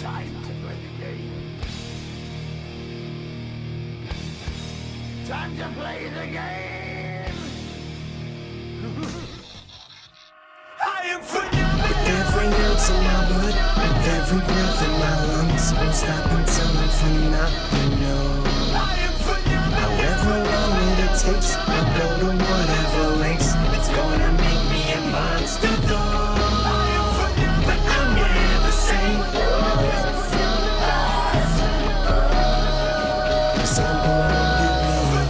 Time to play the game. Time to play the game. I am phenomenal. With every ounce of my blood, with every breath in my lungs, won't stop until I'm phenomenal. I am phenomenal. However long it takes, I'll go to whatever lengths. It's gonna make me a monster though. I am phenomenal. But I'm never sane. 'Cause I'm born to be.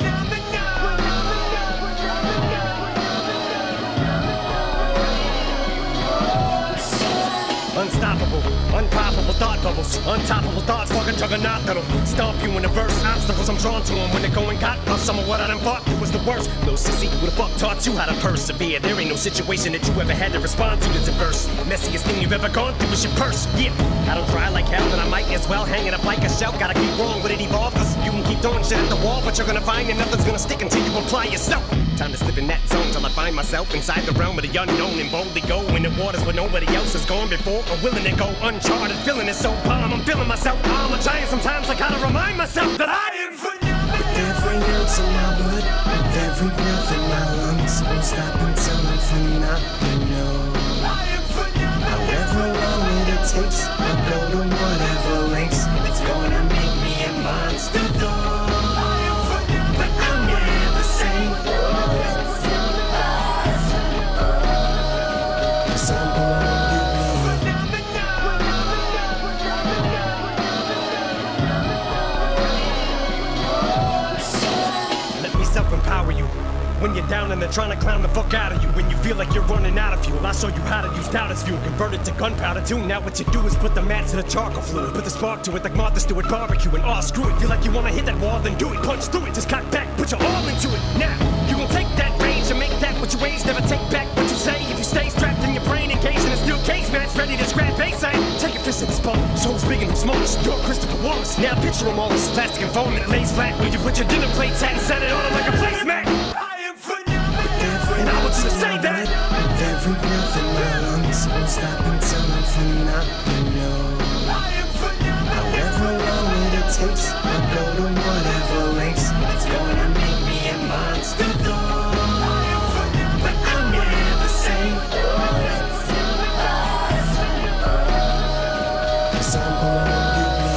Unstoppable, unpoppable thought bubbles, untoppable thoughts, fucking juggernaut that'll stomp you in the verse. Obstacles I'm drawn to them when they're going got off. Some of what I done fought was the worst. Little sissy, who the fuck taught you how to persevere? There ain't no situation that you ever had to respond to that's adverse. Messiest thing you've ever gone through is your purse. Yeah, I don't try like hell, and I might as well hang it up like a shell. Gotta keep wrong, but it evolves. Cause you can keep throwing shit at the wall, but you're gonna find that nothing's gonna stick until you apply yourself. Time to slip in that zone till I find myself inside the realm of the unknown and boldly go in the waters where nobody else has gone before or willing to go uncharted. Feeling it so calm, I'm feeling myself. I'm a giant sometimes. I gotta remind myself that I am phenomenal. With every ounce of my blood, with every breath in my lungs, won't stop until I'm phenomenal. I am phenomenal. However long it takes, I'll go to whatever lengths. It's gonna make me a monster though. I am phenomenal. But I'm never sane. 'Cause I'm born to be. Let me self-empower you. When you're down and they're trying to clown the fuck out of you. When you feel like you're running out of fuel, I show you how to use doubt as fuel. Convert it to gunpowder too. Now what you do is put the match to the charcoal fluid. Put the spark to it like Martha Stewart barbecue. And oh, screw it. Feel like you wanna hit that wall, then do it. Punch through it, just cock back, put your all into it. Now, you gon' take that range and make that what you raise. Never take back what you say. If you stay strapped in your brain, engaged in a steel cage match, ready to scrap base aim. Take your fist in the ball. Show who's big and who's smallest. You're Christopher Wallace. Now picture them all as plastic and foam that lays flat. Where you put your dinner plates at and set it on them like a placemat. I am phenomenal. And I want you to say that. With every breath in my lungs, won't stop until I'm phenomenal. I am phenomenal. However long it takes, I'll go to whatever lengths. It's gonna make me a monster though. I am phenomenal. But I'm never sane. 'Cause I'm born to be.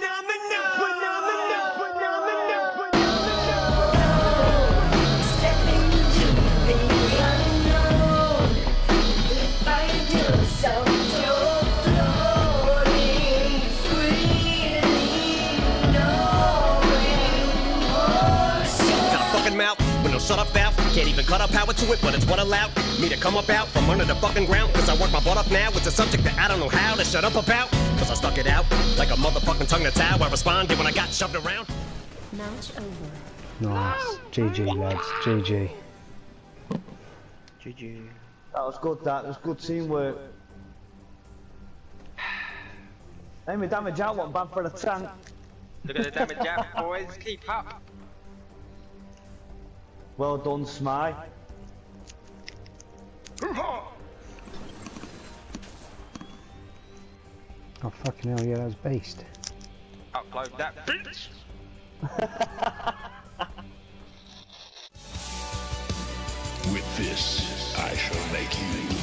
Stepping into the unknown. If I do so, you're floating freely, knowing more. Got a fucking mouth with no shut up valve. Can't even cut up power to it, but it's what allowed me to come up out from under the fucking ground. Cause I work my butt off now. It's a subject that I don't know how to shut up about. Cause I stuck it out like a motherfucking tongue that's how I responded when I got shoved around. Match over. Nice. GG, lads. GG. GG. That was good, that was good teamwork. Aim the damage out, one bad for the tank. Look at the damage out, boys. Keep up. Well done, Smy. Oh, fucking hell, yeah, that was beast. Upload that bitch. With this, I shall make you